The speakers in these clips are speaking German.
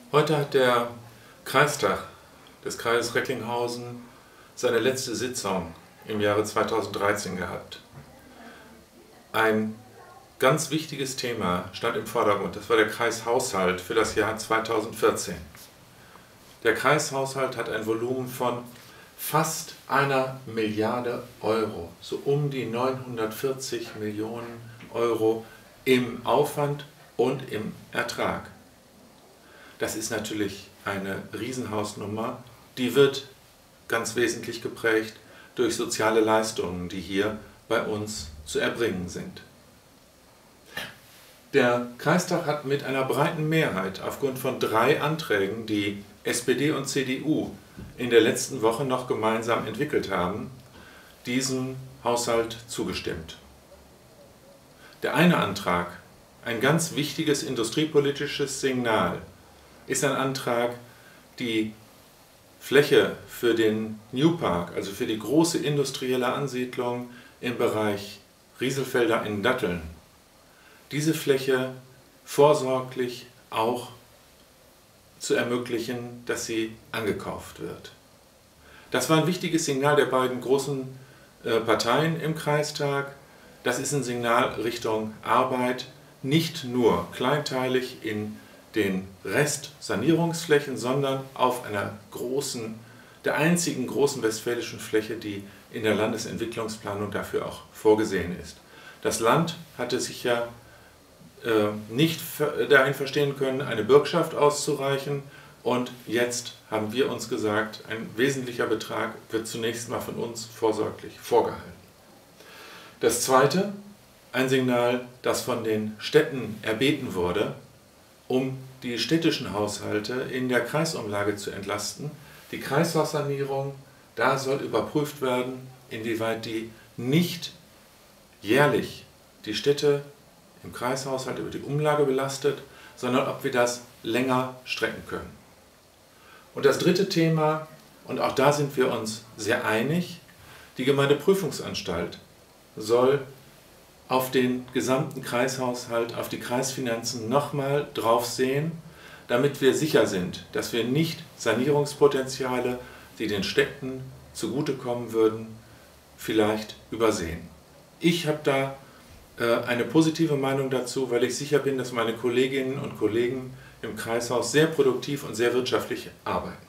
Heute hat der Kreistag des Kreises Recklinghausen seine letzte Sitzung im Jahre 2013 gehabt. Ein ganz wichtiges Thema stand im Vordergrund, das war der Kreishaushalt für das Jahr 2014. Der Kreishaushalt hat ein Volumen von fast 1 Milliarde Euro, so um die 940 Millionen Euro im Aufwand und im Ertrag. Das ist natürlich eine Riesenhausnummer, die wird ganz wesentlich geprägt durch soziale Leistungen, die hier bei uns zu erbringen sind. Der Kreistag hat mit einer breiten Mehrheit aufgrund von 3 Anträgen, die SPD und CDU in der letzten Woche noch gemeinsam entwickelt haben, diesem Haushalt zugestimmt. Der eine Antrag, ein ganz wichtiges industriepolitisches Signal, ist ein Antrag, die Fläche für den New Park, also für die große industrielle Ansiedlung im Bereich Rieselfelder in Datteln, diese Fläche vorsorglich auch zu ermöglichen, dass sie angekauft wird. Das war ein wichtiges Signal der beiden großen Parteien im Kreistag. Das ist ein Signal Richtung Arbeit, nicht nur kleinteilig in den Rest Sanierungsflächen, sondern auf einer der einzigen großen westfälischen Fläche, die in der Landesentwicklungsplanung dafür auch vorgesehen ist. Das Land hatte sich ja nicht dahin verstehen können, eine Bürgschaft auszureichen, und jetzt haben wir uns gesagt, ein wesentlicher Betrag wird zunächst mal von uns vorsorglich vorgehalten. Das zweite, ein Signal, das von den Städten erbeten wurde, um die städtischen Haushalte in der Kreisumlage zu entlasten. Die Kreislaufsanierung, da soll überprüft werden, inwieweit die nicht jährlich die Städte im Kreishaushalt über die Umlage belastet, sondern ob wir das länger strecken können. Und das dritte Thema, und auch da sind wir uns sehr einig, die Gemeindeprüfungsanstalt soll auf den gesamten Kreishaushalt, auf die Kreisfinanzen nochmal drauf sehen, damit wir sicher sind, dass wir nicht Sanierungspotenziale, die den Städten zugutekommen würden, vielleicht übersehen. Ich habe da eine positive Meinung dazu, weil ich sicher bin, dass meine Kolleginnen und Kollegen im Kreishaus sehr produktiv und sehr wirtschaftlich arbeiten.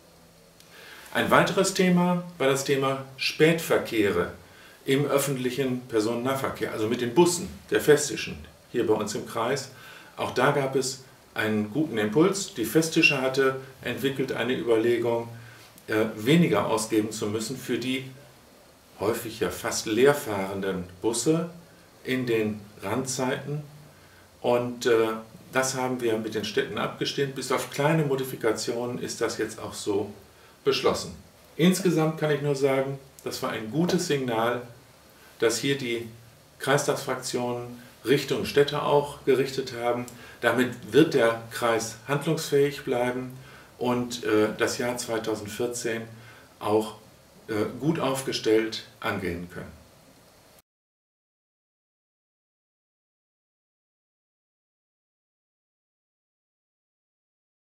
Ein weiteres Thema war das Thema Spätverkehre im öffentlichen Personennahverkehr, also mit den Bussen, der Festischen, hier bei uns im Kreis. Auch da gab es einen guten Impuls. Die Festische hatte entwickelt eine Überlegung, weniger ausgeben zu müssen für die häufig ja fast leerfahrenden Busse in den Randzeiten. Und das haben wir mit den Städten abgestimmt. Bis auf kleine Modifikationen ist das jetzt auch so beschlossen. Insgesamt kann ich nur sagen, das war ein gutes Signal, dass hier die Kreistagsfraktionen Richtung Städte auch gerichtet haben. Damit wird der Kreis handlungsfähig bleiben und das Jahr 2014 auch gut aufgestellt angehen können.